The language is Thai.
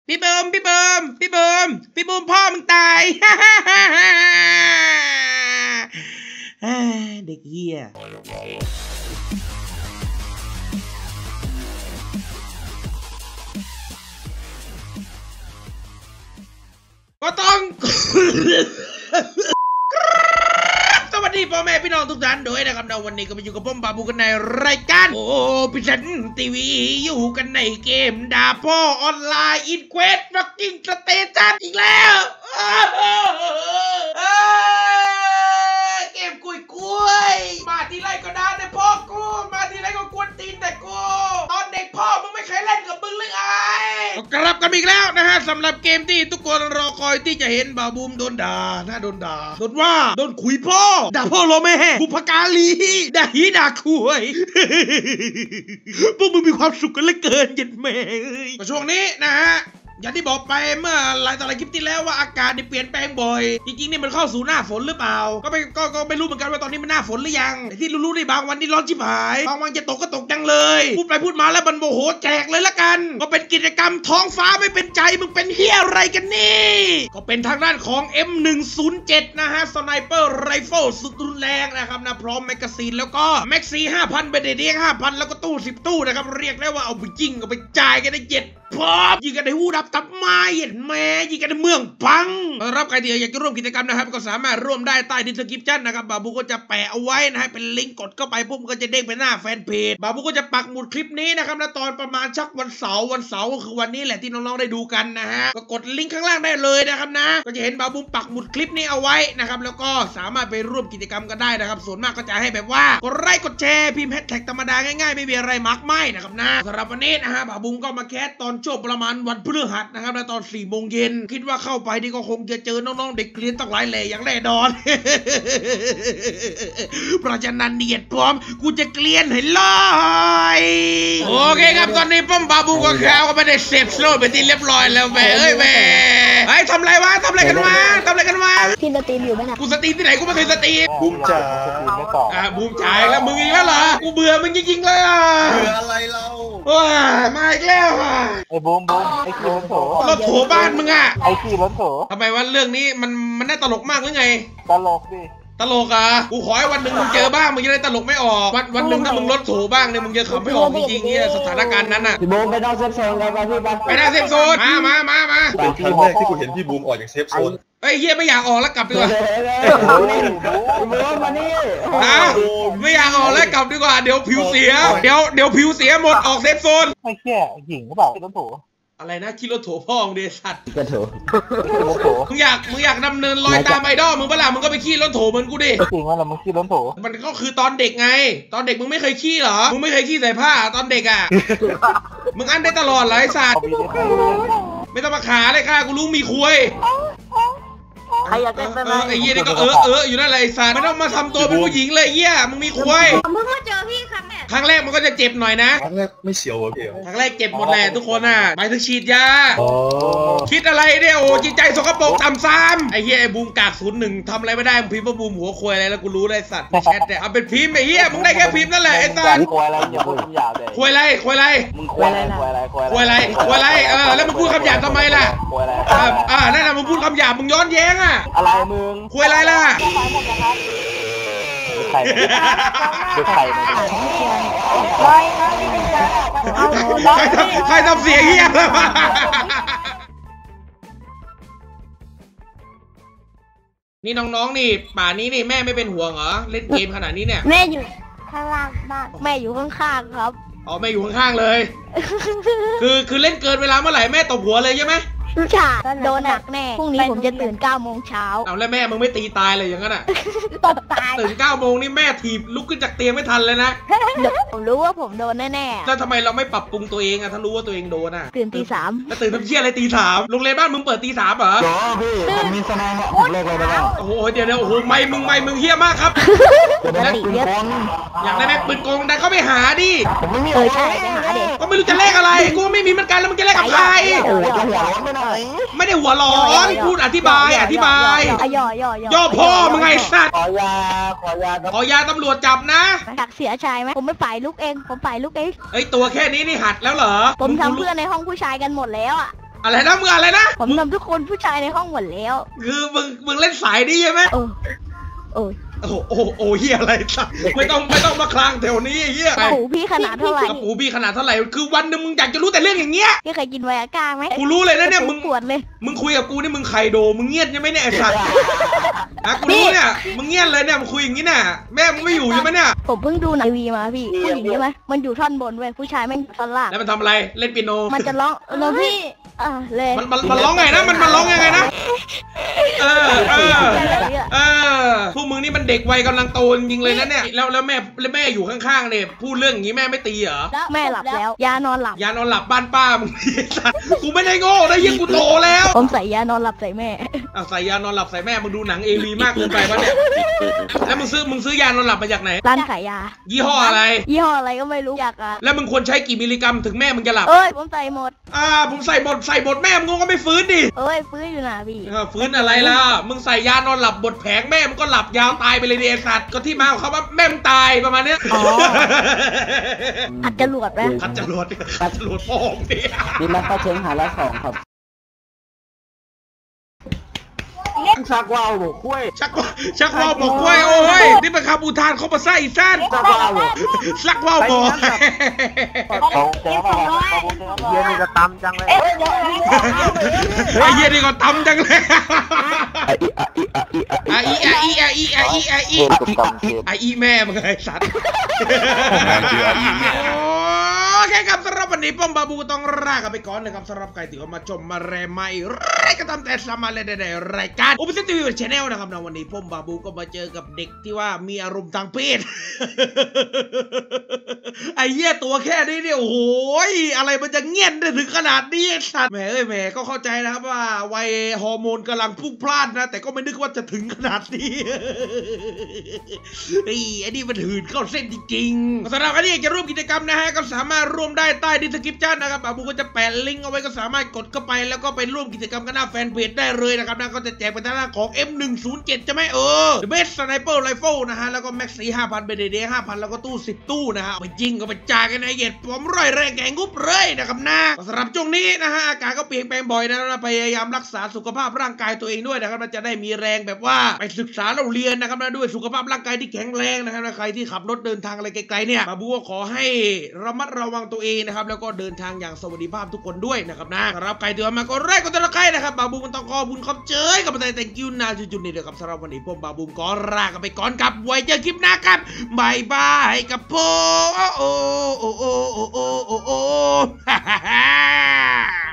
พี่เบิมพ่อมึงตาย เด็กเหี้ยก็ต้อง สวัสดีพ่อแม่พี่น้องทุกท่านด้วยนะครับวันนี้ก็มาอยู่กับผมบาบูกันในรายการโอ้พิชันทีวีอยู่กันในเกมดาพ่อออนไลน์อินเควสฟักกิ้งสเตชันอีกแล้วเกมกุยมาทีไรก็ด่าแต่พ่อกูมาทีไรก็กวนตีนแต่กูตอนเด็กพ่อมึงไม่เคยเล่นกับมึงเลยไงกลับกันอีกแล้วนะฮะสำหรับเกมที่ทุกคนรอคอยที่จะเห็นบาบูมโดนด่าโดนว่าโดนขุยพ่อด่าพ่อโลแม่บุพการีด่าฮีด่าคุยพวกมึงมีความสุขกันเหลือเกินเย็นแม่ช่วงนี้นะฮะอย่างที่บอกไปเมื่อหลายต่อหลายคลิปที่แล้วว่าอากาศเปลี่ยนแปลงบ่อยจริงๆนี่มันเข้าสู่หน้าฝนหรือเปล่าก็ไม่รู้เหมือนกันว่าตอนนี้มันหน้าฝนหรือยังแต่ที่รู้ๆนี่บางวันนี่ร้อนชิบหายบางวันจะตกก็ตกจังเลยพูดไปพูดมาแล้วมันโมโหแจกเลยละกันก็เป็นกิจกรรมท้องฟ้าไม่เป็นใจมึงเป็นเหี้ยอะไรกันนี่ก็เป็นทางด้านของ M107 นะฮะสไนเปอร์ไรเฟิลสุดรุนแรงนะครับนะพร้อมแมกกาซีนแล้วก็แม็กซี 5,000 เบเดเดียง 5,000 แล้วก็ตู้10ตู้นะครับเรียกได้ว่าเอาไปยิงเอาไปจ่ายกันได้พร้อมยิงกันในหูดับตับไม้เห็นแม่ยิงกันในเมืองปังรับใครที่อยากจะร่วมกิจกรรมนะครับก็สามารถร่วมได้ใต้ดิสคริปชั่นนะครับบาบูก็จะแปะเอาไว้นะฮะเป็นลิงก์กดเข้าไปปุ๊บก็จะเด้งไปหน้าแฟนเพจบาบูก็จะปักหมุดคลิปนี้นะครับนะตอนประมาณชักวันเสาร์ก็คือวันนี้แหละที่น้องๆได้ดูกันนะฮะก็กดลิงก์ข้างล่างได้เลยนะครับนะก็จะเห็นบาบูปักหมุดคลิปนี้เอาไว้นะครับแล้วก็สามารถไปร่วมกิจกรรมกันได้นะครับส่วนมากก็จะให้แบบว่ากดไลค์กดแชร์พิมพ์แฮชแท็กธรรมดาง่ายๆไม่มีอะไรมากมายนะครับนะสำหรับวันนี้นะฮะบาบูก็มาแคสตอนช่วงประมาณวันพฤหัสนะครับในตอน 4 โมงเย็นคิดว่าเข้าไปนี่ก็คงจะเจอน้องๆเด็กเรียนตั้งหลายแหล่อย่างแน่นอน เพราะฉะนั้นเนียดพร้อมกูจะเกลียนให้ลอยโอเคครับตอนนี้ป้อมบาบูกับข้าวก็ไม่ได้เซฟโซนไปที่เรียบร้อยแล้วแม่เอ้ยแม่ไอ้ทำไรกันวะพี่สตรีมอยู่ไหมนะกูสตรีมที่ไหนกูไม่เคยสตรีมบูมจ๋าบูมจ๋าแล้วมึงอีกแล้วเหรอกูเบื่อมึงจริงๆเลยเบื่ออะไรเราว้ามาอีกแล้วไอ้บูมไอ้ขี่รถโถรถโถบ้านมึงอ่ะไอ้ขี่รถโถทำไมว่าเรื่องนี้มันน่าตลกมากหรือไงตลกดิตลกอ่ะกูขอให้วันหนึ่งมึงเจอบ้างมึงจะได้ตลกไม่ออกวันหนึ่งถ้ามึงรถโถบ้างเนี่ยมึงจะขำไม่ออกจริงๆเนี่ยสถานการณ์นั้นอ่ะพี่บูมไปนอกเซฟโซนกันไปพี่บัสไปหน้าเซฟโซนมาเป็นครั้งแรกที่กูเห็นพี่บูมออกจากเซฟโซนเฮ้ยเฮียไม่อยากออกแล้วกลับดีกว่ามานี่ไม่อยากออกแล้วกลับดีกว่าเดี๋ยวผิวเสียเดี๋ยวผิวเสียหมดออกเซฟโซนไม่แค่หญิงหรือเปล่าขี่รถโถอะไรนะขี่รถโถพ่อมึงเดชัดรถโถมึงอยากดำเนินรอยตามไอดอลมึงเปล่ามึงก็ไปขี่รถโถเหมือนกูดิจริงว่าเรามึงขี่รถโถมันก็คือตอนเด็กไงตอนเด็กมึงไม่เคยขี่เหรอมึงไม่เคยขี่ใส่ผ้าตอนเด็กอ่ะมึงอั้นได้ตลอดเลยไอ้สัตว์ไม่ต้องมาขาเลยค่ะกูรู้มีคุยใครอยากเล่นไปไหมไอ้เหี้ยนี่ก็อยู่นั่นแหละไอ้สัตว์ไม่ต้องมาทำตัวเป็นผู้หญิงเลยเหี้ยมึงมีคุยเพิ่งมาเจอพี่ครั้งแรกมันก็จะเจ็บหน่อยนะครั้งแรกไม่เสียวเหรอพี่ครั้งแรกเจ็บหมดแหละทุกคนอ่ะหมายถึงฉีดยาคิดอะไรเนี่ยโอ้จิตใจสกปรกต่ำซ้ำไอ้เหี้ยไอ้บูมกาก01ทำอะไรไม่ได้มึงพิมพ์ว่าบูมหัวคุยอะไรแล้วกูรู้เลยสัตว์แชทเนี่ยเอาเป็นพิมพ์ไอ้เหี้ยมึงได้แค่พิมพ์นั่นแหละไอ้สัตว์คุยอะไรอย่าพูดคำหยาบเลยคุยอะไรมึงคุยอะไรแล้วมึงพูดคำหยาบทำไมล่ะนั่นน่ะมึงพูดคำหยาบมึงย้อนแย้งอ่ะอะไรมึงคุยอะไรล่ะใครใครทำเสียงเหี้ยนี่น้องๆนี่ป่านี้นี่แม่ไม่เป็นห่วงเหรอเล่นเกมขนาดนี้เนี่ยแม่อยู่ข้างล่างบ้านแม่อยู่ข้างๆครับอ๋อแม่อยู่ข้างๆเลยคือเล่นเกินเวลาเมื่อไหร่แม่ตบหัวเลยใช่ไหมใช่โดนหนักแน่พรุ่งนี้ผมจะตื่น9 โมงเช้าเอาแล้วแม่มึงไม่ตีตายเลยอย่างนั้นอ่ะตบตายตื่น9 โมงนี่แม่ถีบลุกขึ้นจากเตียงไม่ทันเลยนะผมรู้ว่าผมโดนแน่ๆแล้วทำไมเราไม่ปรับปรุงตัวเองอะถ้ารู้ว่าตัวเองโดนอะตื่นตี 3 แล้วตื่นทำเชี่ยอะไรตี 3โรงเรียนบ้านมึงเปิดตี 3เหรอพี่ผมมีสนามผมเลิกเลยไปแล้วโอ้โหเดี๋ยวโอ้โหไม่มึงเฮี้ยมากครับอยากได้แม็กปืนกงดันเข้าไปหาดิผมไม่มีใช่ไปหาดิก็ไม่รู้จะเลขอะไรกูไม่มีเหมือนกันแล้วมึงจะเลขกับใครไม่ได้หัวร้อนพูดอธิบายย่อพ่อมึงไงสัตว์ขอยาตำรวจจับนะอยากเสียชายไหมผมไม่ฝ่ายลูกเองเอ้ยตัวแค่นี้นี่หัดแล้วเหรอผมทำเพื่อนในห้องผู้ชายกันหมดแล้วอ่ะอะไรนะมึงอะไรนะผมทำทุกคนผู้ชายในห้องหมดแล้วคือมึงเล่นสายนี่ใช่ไหมโอ้เฮียอะไรสักไม่ต้องมาคลางแถวนี้เฮียกระปูพี่ขนาดเท่าไหร่คือวันนึงมึงอยากจะรู้แต่เรื่องอย่างเงี้ยพี่เคยกินไวอาก้าไหมกูรู้เลยนะเนี่ยมึงปวดเลยมึงคุยกับกูนี่มึงไข่โดมึงเงียบใช่ไหมเนี่ยไอ้สัตว์กูรู้เนี่ยมึงเงียบเลยเนี่ยมึงคุยอย่างงี้น่ะแม่มึงไม่อยู่ใช่ไหมเนี่ยผมเพิ่งดูในวีมาพี่ผู้หญิงใช่ไหมมันอยู่ท่อนบนเว้ยผู้ชายแม่งอยู่ท่อนล่างแล้วมันทำอะไรเล่นเปียโนมันจะร้องแล้วพี่เลยมันร้องไงนะมันร้องยังไงนะพวกมึงนี่มันเด็กวัยกำลังโตจริงเลยนะเนี่ยแล้วแม่อยู่ข้างๆเนี่ยพูดเรื่องอย่างนี้แม่ไม่ตีเหรอแม่หลับแล้วยานอนหลับบ้านป้ามึงกูไม่ได้โง่นะยิ่งกูโตแล้วผมใส่ยานอนหลับใส่แม่ใส่ยานอนหลับใส่แม่มึงดูหนังเอวีมากเกินไปวะเนี่ยแล้วมึงซื้อยานอนหลับมาจากไหนร้านขายยายี่ห้ออะไรก็ไม่รู้อยากแล้วมึงควรใช้กี่มิลลิกรัมถึงแม่มึงจะหลับผมใส่หมดผมใส่หมดแม่มึงก็ไม่ฟื้นดิฟื้นอยู่นะพี่ฟื้นอะไรล่ะมึงใส่ยานอนหลับบดแผงแม่มึงก็หลับยาวตายไปเลยไอ้สัตว์ก็ที่มาของเขาว่าแม่มึงตายประมาณนี้ขัดจรวดไหมขัดจรวดพ่อมึงดิดีแล้วก็เชิงหาละ2ครับชักว่าวบอกกล้วยชักว่าวบอกกล้วยโอ้ยนี่เป็นคำอุทานเขามาใส่อีสั้นชักว่าวบอกเยี่ยนี่ก็ตำจังเลยไอ้เยี่ยนี่ก็ตำจังเลยอีแม่มึงไอ้สัตว์โอเคครับสำหรับวันนี้ป้อมบาบูต้องลากันไปก่อนนะครับสำหรับใครที่เข้ามาชมมาแรมไม่ไรก็ตามแต่สามารถเล่นได้รายการอุปสรรคทีวีชาแนลนะครับในวันนี้ป้อมบาบูก็มาเจอกับเด็กที่ว่ามีอารมณ์ทางเพศไอ้เหี้ยตัวแค่นี้เนี่ยโอ้โหอะไรมันจะเงี้ยนได้ถึงขนาดนี้สัตว์แหมก็เข้าใจนะครับว่าวัยฮอร์โมนกำลังพุ่งพล่านนะแต่ก็ไม่นึกว่าจะถึงขนาดนี้ไอ้นี่มันหื่นเข้าเส้นจริงๆสำหรับใครที่อยากจะร่วมกิจกรรมนะฮะก็สามารถร่วมได้ใต้ดิสคริปชั่นนะครับบาบูก็จะแปะลิงก์เอาไว้ก็สามารถกดเข้าไปแล้วก็ไปร่วมกิจกรรมกันหน้าแฟนเพจได้เลยนะครับนะก็จะแจกเป็นทางด้านของ M107 จะไหมThe Best Sniper Rifle นะฮะแล้วก็แม็กซี่ 5,000 เบเดเด 5,000 แล้วก็ตู้10ตู้นะฮะไปยิงก็ไปจ่ายกันในเหตุผมร่อยแรงแกงงุบเลยนะครับนะสำหรับช่วงนี้นะฮะอากาศก็เปลี่ยนแปลงบ่อยนะพยายามรักษาสุขภาพร่างกายตัวเองด้วยนะครับจะได้มีแรงแบบว่าไปศึกษาเราเรียนนะครับนะด้วยสุขภาพร่างกายที่แข็งแรงนะครับใครที่ขับรถเดินทางอะไรไกลๆเนี่ยบาบูก็ขอให้ระมัดระวังตัวเองนะครับแล้วก็เดินทางอย่างสวัสดิภาพทุกคนด้วยนะครับนะสำหรับใครที่มาก็แรกก็จะรักใครนะครับบาบูมันต้องขอบุญขอบเจยกับแต่งกิ้วนาจุดๆนี่เดี๋ยวครับสำหรับวันนี้ผมบาบูมก็ลากันไปก่อนครับไว้เจอคลิปหน้าครับบายบายกับผม